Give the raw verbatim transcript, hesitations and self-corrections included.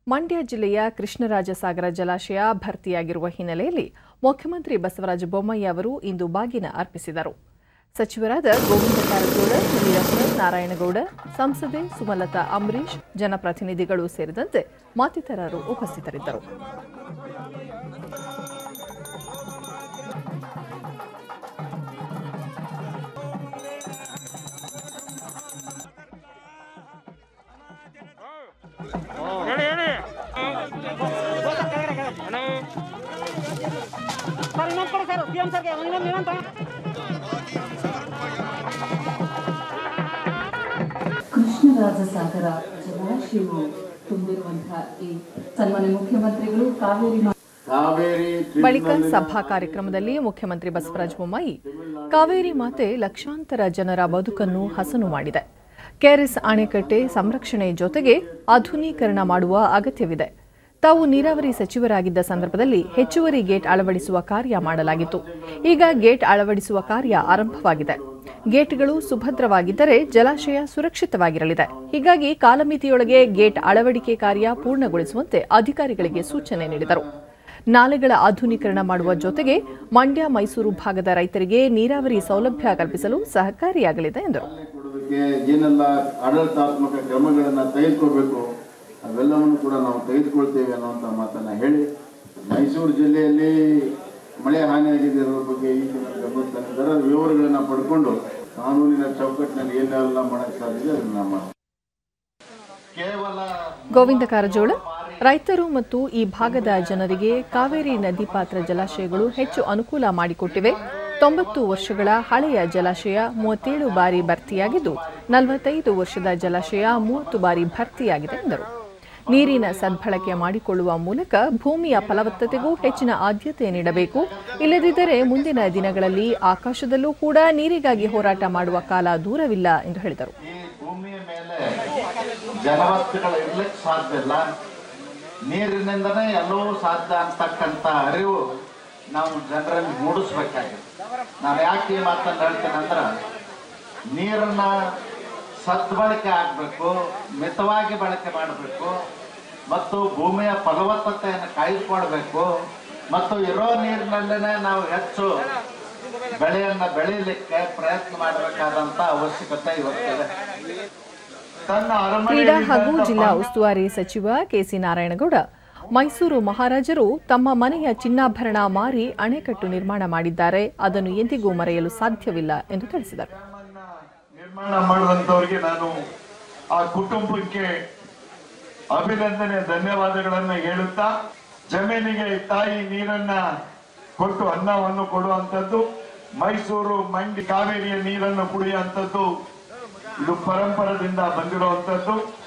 ಮಂಡ್ಯ ಜಿಲ್ಲೆಯ ಕೃಷ್ಣರಾಜಸಾಗರ ಜಲಾಶಯ ಭರ್ತಿಯಾಗಿರುವ ಹಿನ್ನೆಲೆಯಲ್ಲಿ ಮುಖ್ಯಮಂತ್ರಿ ಬಸವರಾಜ ಬೊಮ್ಮಾಯಿ ಅವರು ಇಂದು ಬಾಗಿನ ಅರ್ಪಿಸಿದರು. ಸಚಿವರಾದ ಗೋವಿಂದ ಕಾರಜೋಳ, ವೀರಪ್ಪ ನಾರಾಯಣಗೌಡ, ಸಂಸದೆ ಸುಮಲತಾ ಅಂಬರೀಶ್, ಜನಪ್ರತಿನಿಧಿಗಳು ಸೇರಿದಂತೆ ಮತ್ತಿತರರು ಉಪಸ್ಥಿತರಿದ್ದರು. ಕೃಷ್ಣರಾಜಸಾಗರ ಜಲಾಶಯವು ತುಂಬಿರುವಂತಹ ಈ ಸನ್ಮಾನ್ಯ ಮುಖ್ಯಮಂತ್ರಿಗಳು ಕಾವೇರಿ ಬಳಿಕ ಸಭಾ ಕಾರ್ಯಕ್ರಮದಲ್ಲಿ ಮುಖ್ಯಮಂತ್ರಿ ಬಸವರಾಜ ಬೊಮ್ಮಾಯಿ ಕಾವೇರಿ ಮಾತೆ ಲಕ್ಷಾಂತರ ಜನರ ಬದುಕನ್ನು ಹಸನು ಮಾಡಿದೆ. ಕೆಆರ್ಎಸ್ ಅಣೆಕಟ್ಟೆ ಸಂರಕ್ಷಣೆ ಜೊತೆಗೆ ಆಧುನೀಕರಣ ಮಾಡುವ ಅಗತ್ಯವಿದೆ. ತಾವು ನೀರಾವರಿ ಸಚಿವರಾಗಿದ್ದ ಸಂದರ್ಭದಲ್ಲಿ ಹೆಚ್ಚುವರಿ ಗೇಟ್ ಅಳವಡಿಸುವ ಕಾರ್ಯ ಮಾಡಲಾಗಿತ್ತು. ಈಗ ಗೇಟ್ ಅಳವಡಿಸುವ ಕಾರ್ಯ ಆರಂಭವಾಗಿದೆ. ಗೇಟ್ಗಳು ಸುಭದ್ರವಾಗಿದ್ದರೆ ಜಲಾಶಯ ಸುರಕ್ಷಿತವಾಗಿರಲಿದೆ. ಹೀಗಾಗಿ ಕಾಲಮಿತಿಯೊಳಗೆ ಗೇಟ್ ಅಳವಡಿಕೆ ಕಾರ್ಯ ಪೂರ್ಣಗೊಳಿಸುವಂತೆ ಅಧಿಕಾರಿಗಳಿಗೆ ಸೂಚನೆ ನೀಡಿದರು. ನಾಲೆಗಳ ಆಧುನೀಕರಣ ಮಾಡುವ ಜೊತೆಗೆ ಮಂಡ್ಯ ಮೈಸೂರು ಭಾಗದ ರೈತರಿಗೆ ನೀರಾವರಿ ಸೌಲಭ್ಯ ಕಲ್ಪಿಸಲು ಸಹಕಾರಿಯಾಗಲಿದೆ ಎಂದರು. ಏನೆಲ್ಲ ಆಡಳಿತಾತ್ಮಕ ಕ್ರಮಗಳನ್ನು ತೆಗೆದುಕೊಳ್ಬೇಕು ಅವೆಲ್ಲವನ್ನು ಕೂಡ ನಾವು ತೆಗೆದುಕೊಳ್ತೇವೆ ಅನ್ನುವಂಥ ಮಾತನ್ನು ಹೇಳಿ, ಮೈಸೂರು ಜಿಲ್ಲೆಯಲ್ಲಿ ಮಳೆ ಹಾನಿಯಾಗಿದ್ದರ ಬಗ್ಗೆ ಈಗಿನ ಗಮನ ತಂದಿದ್ದಾರೆ. ವಿವರಗಳನ್ನು ಪಡ್ಕೊಂಡು ಕಾನೂನಿನ ಚೌಕಟ್ಟಿನಲ್ಲಿ ಏನೆಲ್ಲ ಮಾಡಕ್ಕೆ ಸಾಧ್ಯ ಅದನ್ನು ಮಾಡಿ. ಗೋವಿಂದ ಕಾರಜೋಳ, ರೈತರು ಮತ್ತು ಈ ಭಾಗದ ಜನರಿಗೆ ಕಾವೇರಿ ನದಿ ಪಾತ್ರ ಜಲಾಶಯಗಳು ಹೆಚ್ಚು ಅನುಕೂಲ ಮಾಡಿಕೊಟ್ಟಿವೆ. ತೊಂಬತ್ತು ವರ್ಷಗಳ ಹಳೆಯ ಜಲಾಶಯ ಮೂವತ್ತೇಳು ಬಾರಿ ಭರ್ತಿಯಾಗಿದ್ದು, ನಲವತ್ತೈದು ವರ್ಷದ ಜಲಾಶಯ ಮೂವತ್ತು ಬಾರಿ ಭರ್ತಿಯಾಗಿದೆ ಎಂದರು. ನೀರಿನ ಸದ್ಬಳಕೆ ಮಾಡಿಕೊಳ್ಳುವ ಮೂಲಕ ಭೂಮಿಯ ಫಲವತ್ತತೆಗೂ ಹೆಚ್ಚಿನ ಆದ್ಯತೆ ನೀಡಬೇಕು. ಇಲ್ಲದಿದ್ದರೆ ಮುಂದಿನ ದಿನಗಳಲ್ಲಿ ಆಕಾಶದಲ್ಲೂ ಕೂಡ ನೀರಿಗಾಗಿ ಹೋರಾಟ ಮಾಡುವ ಕಾಲ ದೂರವಿಲ್ಲ ಎಂದು ಹೇಳಿದರು. ಜಲವಸ್ತುಗಳು ಇರ್ಲಿಕ್ಕೆ ಸಾಧ್ಯ ಇಲ್ಲ, ನೀರಿನಿಂದನೇ ಎಲ್ಲವೂ ಸಾಧ್ಯ ಅಂತಕ್ಕಂಥ ಅರಿವು ನಾವು ಜನರಲ್ಲಿ ಮೂಡಿಸ್ಬೇಕಾಗಿದೆ. ನಾನು ಯಾಕೆ ಈ ಮಾತನ್ನು ಹೇಳ್ತೇನೆ ಅಂದ್ರೆ, ನೀರನ್ನ ಸದ್ಬಳಕೆ ಆಗಬೇಕು, ಮಿತವಾಗಿ ಬಳಕೆ ಮಾಡಬೇಕು ಮತ್ತು ಭೂಮಿಯ ಫಲವತ್ತತೆಯನ್ನು ಕಾಯ್ದುಕೊಳ್ಬೇಕು ಮತ್ತು ಇರೋ ನೀರಿನಲ್ಲೇ ನಾವು ಹೆಚ್ಚು ಬೆಳೆಯನ್ನು ಬೆಳೀಲಿಕ್ಕೆ ಪ್ರಯತ್ನ ಮಾಡಬೇಕಾದಂತ ಅವಶ್ಯಕತೆ ಇವತ್ತಿದೆ. ಕ್ರೀಡಾ ಹಾಗೂ ಜಿಲ್ಲಾ ಉಸ್ತುವಾರಿ ಸಚಿವ ಕೆಸಿ ನಾರಾಯಣಗೌಡ, ಮೈಸೂರು ಮಹಾರಾಜರು ತಮ್ಮ ಮನೆಯ ಚಿನ್ನಾಭರಣ ಮಾರಿ ಅಣೆಕಟ್ಟು ನಿರ್ಮಾಣ ಮಾಡಿದ್ದಾರೆ. ಅದನ್ನು ಎಂದಿಗೂ ಮರೆಯಲು ಸಾಧ್ಯವಿಲ್ಲ ಎಂದು ತಿಳಿಸಿದರು. ನಿರ್ಮಾಣ ಮಾಡುವಂತವರಿಗೆ ನಾನು ಆ ಕುಟುಂಬಕ್ಕೆ ಅಭಿನಂದನೆ ಧನ್ಯವಾದಗಳನ್ನು ಹೇಳುತ್ತಾ, ಜಮೀನಿಗೆ ತಾಯಿ ನೀರನ್ನ ಕೊಟ್ಟು ಅನ್ನವನ್ನು ಕೊಡುವಂಥದ್ದು, ಮೈಸೂರು ಮಂಡಿ ಕಾವೇರಿಯ ನೀರನ್ನು ಕುಡಿಯುವಂಥದ್ದು ಇದು ಪರಂಪರದಿಂದ ಬಂದಿರುವಂಥದ್ದು.